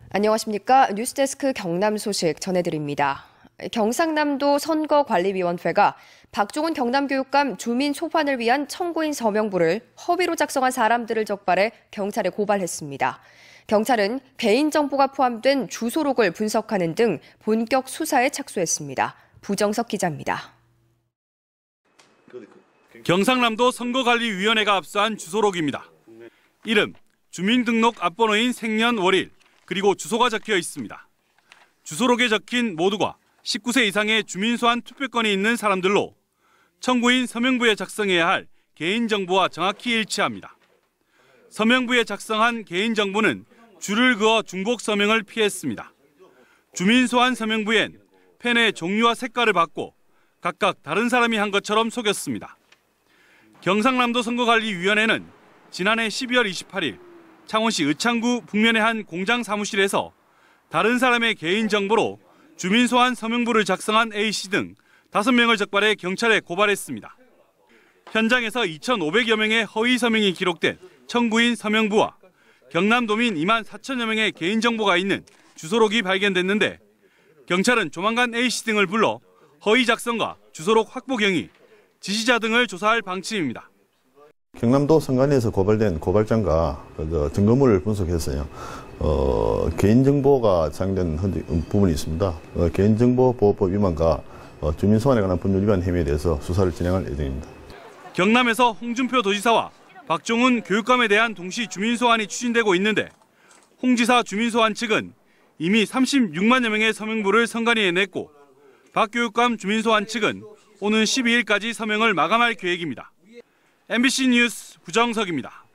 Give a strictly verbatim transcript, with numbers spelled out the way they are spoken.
안녕하십니까. 뉴스데스크 경남 소식 전해드립니다. 경상남도 선거관리위원회가 박종훈 경남교육감 주민 소환을 위한 청구인 서명부를 허위로 작성한 사람들을 적발해 경찰에 고발했습니다. 경찰은 개인정보가 포함된 주소록을 분석하는 등 본격 수사에 착수했습니다. 부정석 기자입니다. 경상남도 선거관리위원회가 압수한 주소록입니다. 이름, 주민등록 앞번호인 생년 월일, 그리고 주소가 적혀 있습니다. 주소록에 적힌 모두가 십구 세 이상의 주민소환 투표권이 있는 사람들로 청구인 서명부에 작성해야 할 개인정보와 정확히 일치합니다. 서명부에 작성한 개인정보는 줄을 그어 중복 서명을 피했습니다. 주민소환 서명부엔 펜의 종류와 색깔을 바꿔 각각 다른 사람이 한 것처럼 속였습니다. 경상남도 선거관리위원회는 지난해 십이월 이십팔일 창원시 의창구 북면의 한 공장 사무실에서 다른 사람의 개인정보로 주민소환 서명부를 작성한 A씨 등 다섯 명을 적발해 경찰에 고발했습니다. 현장에서 이천오백여 명의 허위 서명이 기록된 청구인 서명부와 경남도민 이만 사천여 명의 개인정보가 있는 주소록이 발견됐는데 경찰은 조만간 A씨 등을 불러 허위 작성과 주소록 확보 경위, 지시자 등을 조사할 방침입니다. 경남도 선관위에서 고발된 고발장과 증거물을 분석해서요, 어, 개인정보가 사용된 부분이 있습니다. 어, 개인정보보호법 위반과 어, 주민소환에 관한 법률 위반 혐의에 대해서 수사를 진행할 예정입니다. 경남에서 홍준표 도지사와 박종훈 교육감에 대한 동시 주민소환이 추진되고 있는데 홍 지사 주민소환 측은 이미 삼십육만여 명의 서명부를 선관위에 냈고 박 교육감 주민소환 측은 오는 십이일까지 서명을 마감할 계획입니다. 엠비씨 뉴스 부정석입니다.